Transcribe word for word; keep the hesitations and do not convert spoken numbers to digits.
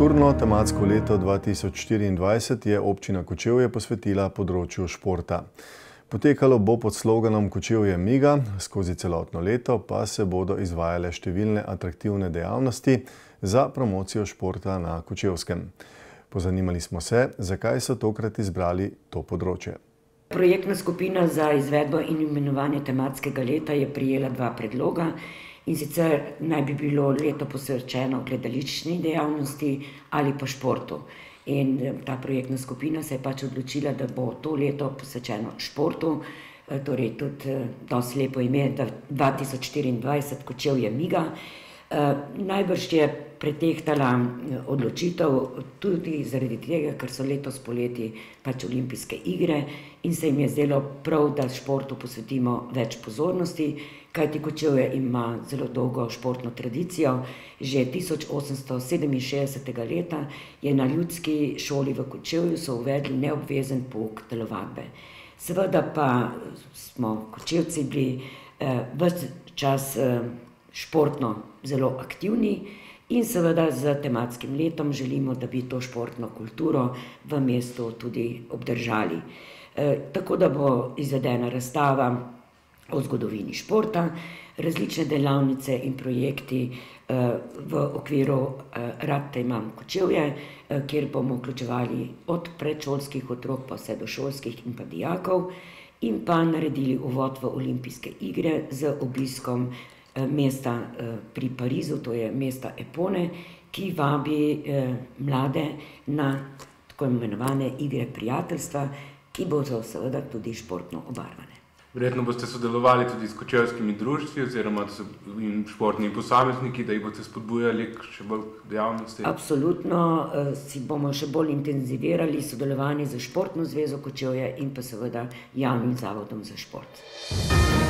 Kulturno tematsko leto dva tisoč štiriindvajset je občina Kočevje posvetila področju športa. Potekalo bo pod sloganom Kočevje miga, skozi celotno leto pa se bodo izvajale številne atraktivne dejavnosti za promocijo športa na Kočevskem. Pozanimali smo se, zakaj so tokrat izbrali to področje. Projektna skupina za izvedbo in imenovanje tematskega leta je prejela dva predloga, in sicer naj bi bilo leto posvečeno gledališčni dejavnosti ali pa športu. In ta projektna skupina se je pač odločila, da bo to leto posvečeno športu, torej tudi dosti lepo ime, dva tisoč štiriindvajset Kočevje miga. Najbrž je pretehtala odločitev tudi zaradi tega, ker so letos poleti pač olimpijske igre in se jim je zdelo prav, da športu posvetimo več pozornosti, kajti Kočevje ima zelo dolgo športno tradicijo. Že tisoč osemsto sedeminšestdesetega leta je na ljudski šoli v Kočevju so uvedli neobvezen pouk telovadbe. Seveda pa smo Kočevci bili ves čas športno zelo aktivni in seveda z tematskim letom želimo, da bi to športno kulturo v mestu tudi obdržali. Tako da bo izvedena razstava o zgodovini športa, različne delavnice in projekti v okviru Rad te imam Kočevje, kjer bomo vključevali od predšolskih otrok pa vse do šolskih in pa dijakov in pa naredili uvod v olimpijske igre z obiskom mesta pri Parizu, to je mesta Epone, ki vabi mlade na tako imenovane igre prijateljstva, ki bodo seveda tudi športno obarvane. Verjetno boste sodelovali tudi s kočevskimi društvi oziroma športnimi posamezniki, da jih boste spodbujali k še bolj dejavnosti? Absolutno, si bomo še bolj intenzivirali sodelovanje z Športno zvezo Kočevje in pa seveda Javnim zavodom za šport.